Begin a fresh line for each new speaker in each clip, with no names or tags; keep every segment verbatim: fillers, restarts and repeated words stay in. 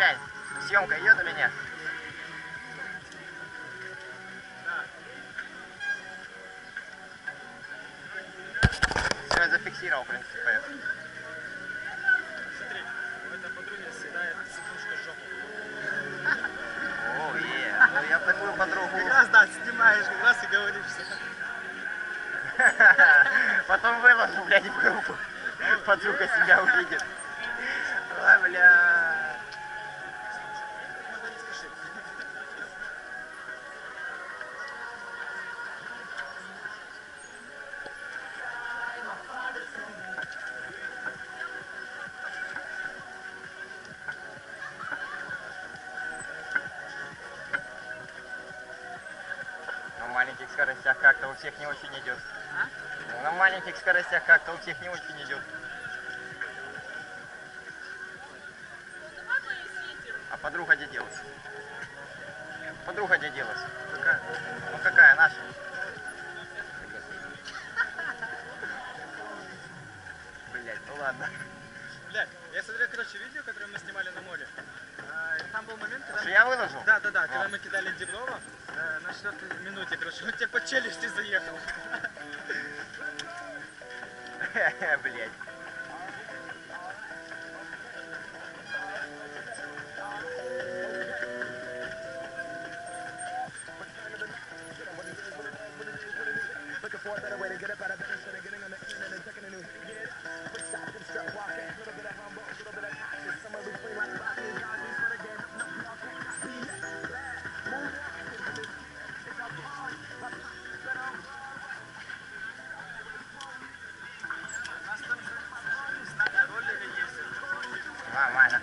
глянь, съемка идет или нет?
Да.
Все, я зафиксировал, в принципе, поехал.
Смотри, у этой подруги съедает сидушка жопу.
О, е, ну я такую подругу...
Как раз, да, снимаешь, как раз и говоришь все.
Потом выложу, блядь, в группу. Подруга себя увидит. Ой, бля. На маленьких скоростях как-то у всех не очень идет.
А?
На маленьких скоростях как-то у всех не очень идет. А подруга где делась? Подруга где делась?
Какая?
Ну какая наша? Блять, ну ладно.
Блядь, я смотрел, короче, видео, которое мы снимали на море. А, и там был момент, когда...
Что я выложил?
Да, да, да, когда мы кидали Деброва э, на четвертой минуте, короче, он тебе по челюсти заехал.
Блять. Нормально.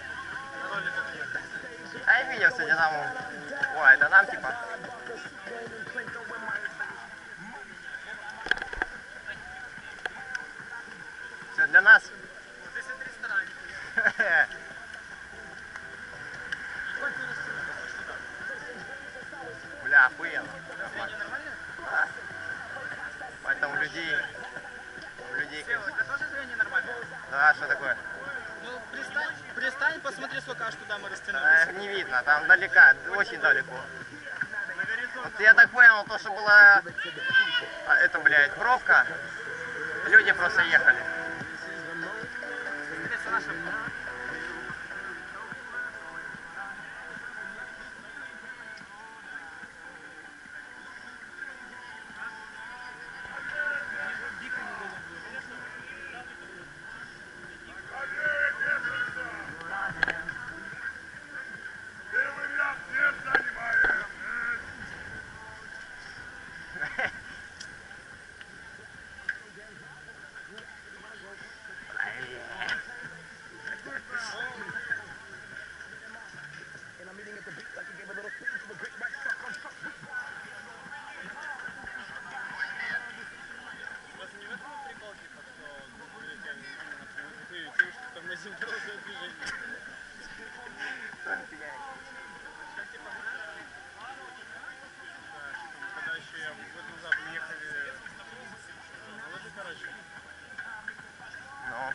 А я видел, кстати, там... Ой, это нам типа... Все для нас.
Здесь это ресторан.
Бля, охуенно.
Настроение нормальное?
Да. Поэтому людей... людей...
Сева, это тоже зрение нормальное?
Да, что такое?
Ну, пристань, пристань, посмотри, сколько аж туда мы растянулись.
А, не видно, там далеко, очень далеко. Вот я так понял, то, что была... А, это, блядь, пробка. Люди просто ехали.
Интересно, наша...
Ну.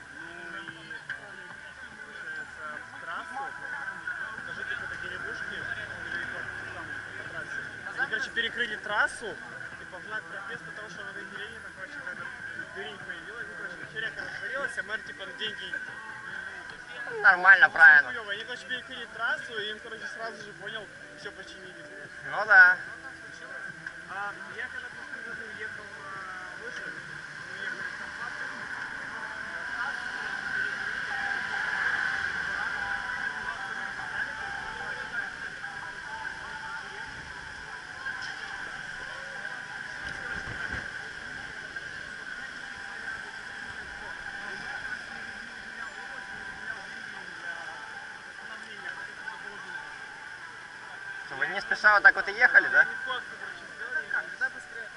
Они, короче, перекрыли трассу, типа, в знак протеста того, что в этой деревне, там, короче, какая-то дырень появилась, ну, короче, вечеряка развалилась, а мэр, типа, деньги...
Нормально, правильно.
Они, короче, перекрыли трассу, и им, короче, сразу же, понял, все починили.
Ну да.
А я когда в прошлом году уехал в Лыжи, мы ехали в Карпаты,
Что, вы не спеша вот так вот и ехали, да?
когда быстрее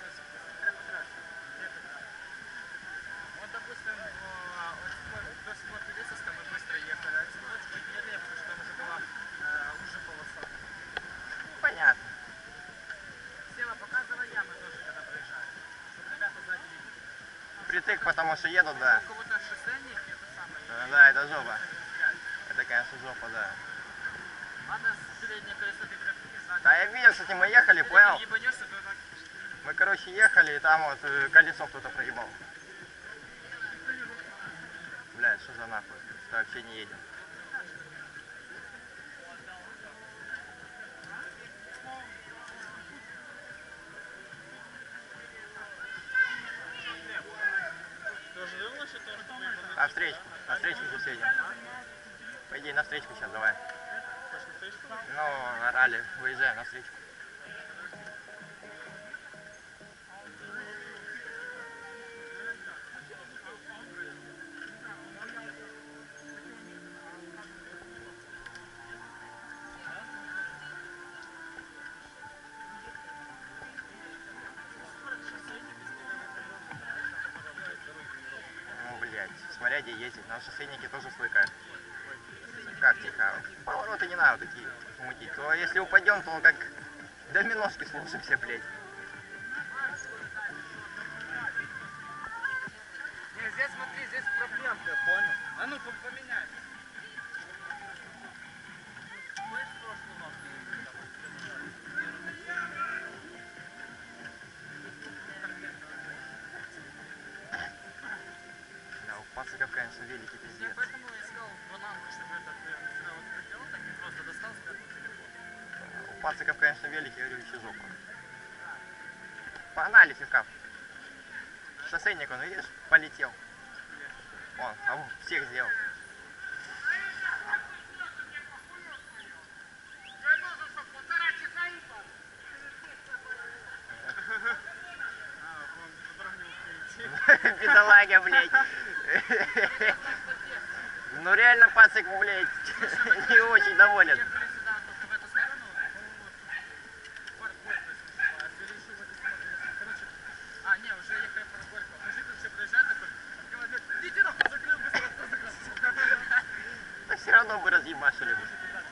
вот, допустим, до Склопилисовска мы быстро ехали, а отсюда чуть медленнее, потому что там уже была уже полоса.
Понятно.
Сева, показывай ямы тоже, когда проезжаешь, чтобы ребята сзади видели.
Притык, потому что едут, да.
У кого-то шоссейник, это самое.
Да, это жопа. Это, конечно, жопа, да.
Надо с переднее колесо ты прям не знаешь.
Да я видел, кстати, мы ехали, понял?
Если ебанешься, то так...
Мы, короче, ехали, и там вот э, колесо кто-то проебал. Блядь, что за нахуй? Что вообще не едем. На встречку, на встречку сейчас едем. По идее, на встречку сейчас давай. Ну, ралли, выезжаем на встречку. Ну, блядь, смотря где ездить, на шоссейнике тоже свой кайф. Как тихо. Повороты не надо такие мутить. То если упадем, то как доминошки слушаемся, блядь.
Не, здесь смотри, здесь проблемка, понял? А ну поменяй.
Да, у пациков, конечно, великий
Я
пиздец.
поэтому искал бананку, чтобы этот, я вот хотел, так и просто достал с карты телефон.
У пациков, конечно, великий, я говорю, еще жопа. Погнали, фивкав. Шоссейник, он, видишь, полетел. Он, а он всех сделал. Бедолага, блядь. Ну реально пацик, блядь, не очень доволен.
Ехали сюда, только в эту сторону, по-моему, парк Горького, если не ошибаюсь, или еще в эту сторону. Короче, а, не, уже ехали в парк Горького. Мужик вообще проезжает такой, говорит, иди нахуй, закрыл быстро, закрыл.
Да все равно бы разъебашили бы.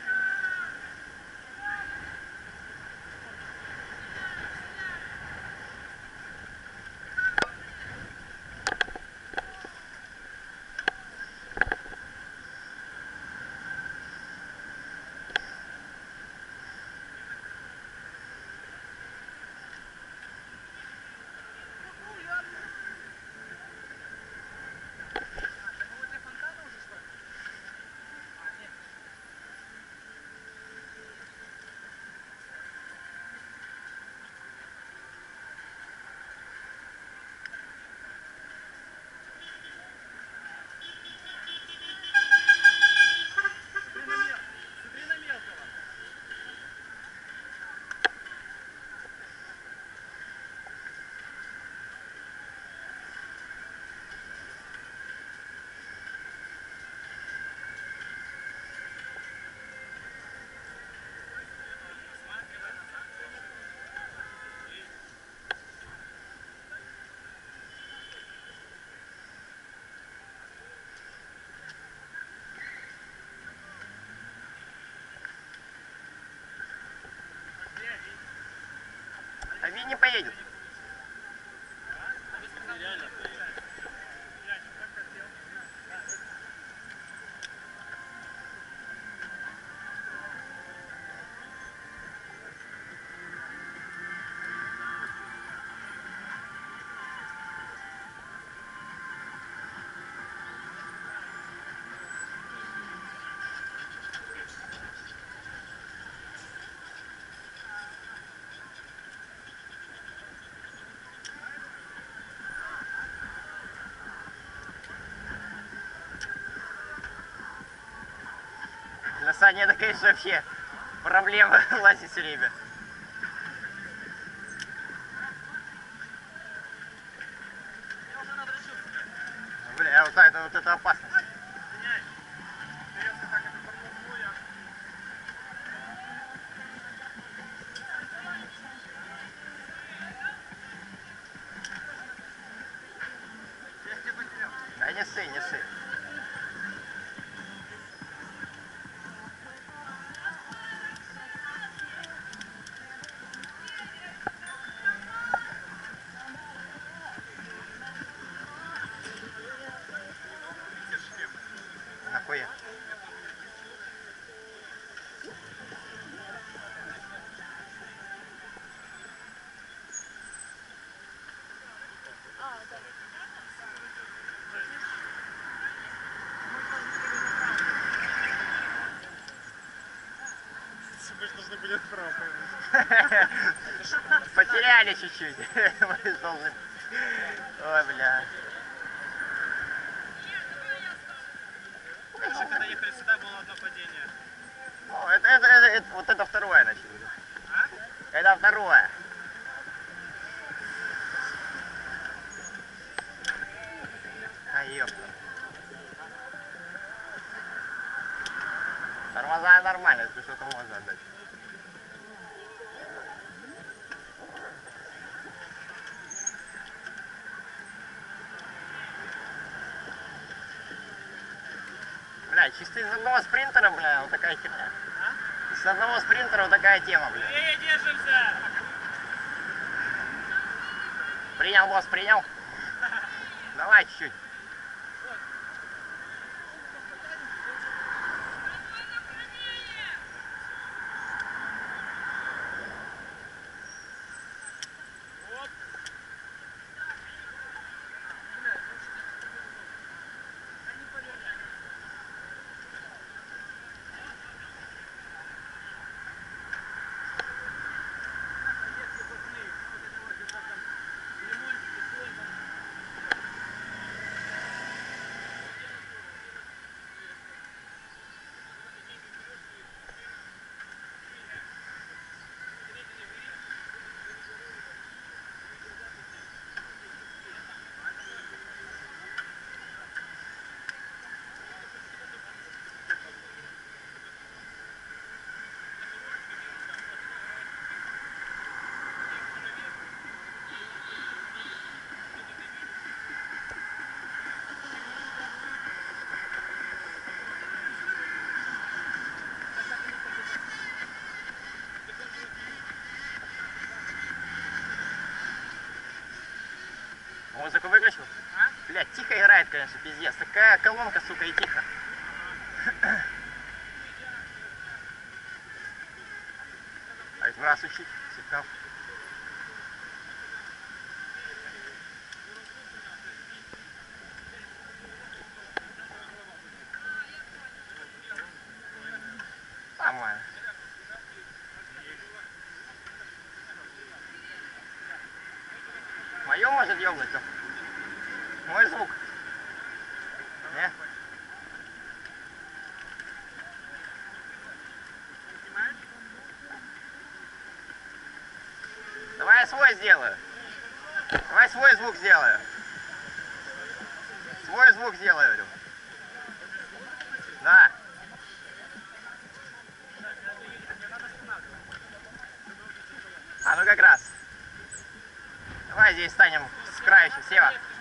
А Винни поедет. Для Сани это, конечно, вообще проблема лазить все время. Бля, вот так, это, вот это опасно. Да не ссы, не ссы. Нахуя?
должны были вправо повернуть.
Потеряли чуть-чуть. Мы должны... Ой, бля.
Короче, когда ехали сюда, было одно падение.
О, это, это, это, это, вот это второе, значит.
А?
Это второе. А, ёпта. Тормоза нормально, если что-то можно отдать. Бля, чисто из одного спринтера, бля, вот такая херня.
А?
Из одного спринтера вот такая тема, бля.
Эй, держимся!
Принял, босс, принял. Давай чуть-чуть. Музыку выключил?
А?
Блядь, тихо играет, конечно, пиздец. Такая колонка, сука, и тихо. А ведь в раз учить, слегка. Нормально. Мое может ёбнуть? Мой звук. Не? Давай я свой сделаю. Давай свой звук сделаю. Свой звук сделаю, говорю. Да. А ну как раз. Давай здесь станем с краю, Сева.